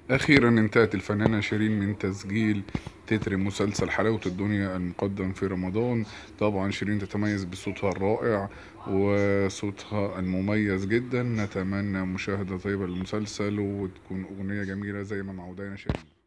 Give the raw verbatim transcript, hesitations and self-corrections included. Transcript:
أخيرا انتهت الفنانة شيرين من تسجيل تتر مسلسل حلاوة الدنيا المقدم في رمضان. طبعا شيرين تتميز بصوتها الرائع وصوتها المميز جدا. نتمنى مشاهدة طيبة للمسلسل وتكون أغنية جميلة زي ما معودانا شيرين.